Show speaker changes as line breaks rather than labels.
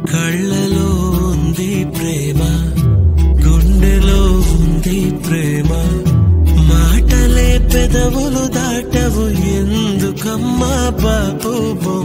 కళ్ళలో ఉంది ప్రేమ, గుండెలో ఉంది ప్రేమ, మాటలే పెదవులు దాటవు ఎందుకమ్మా బాబు.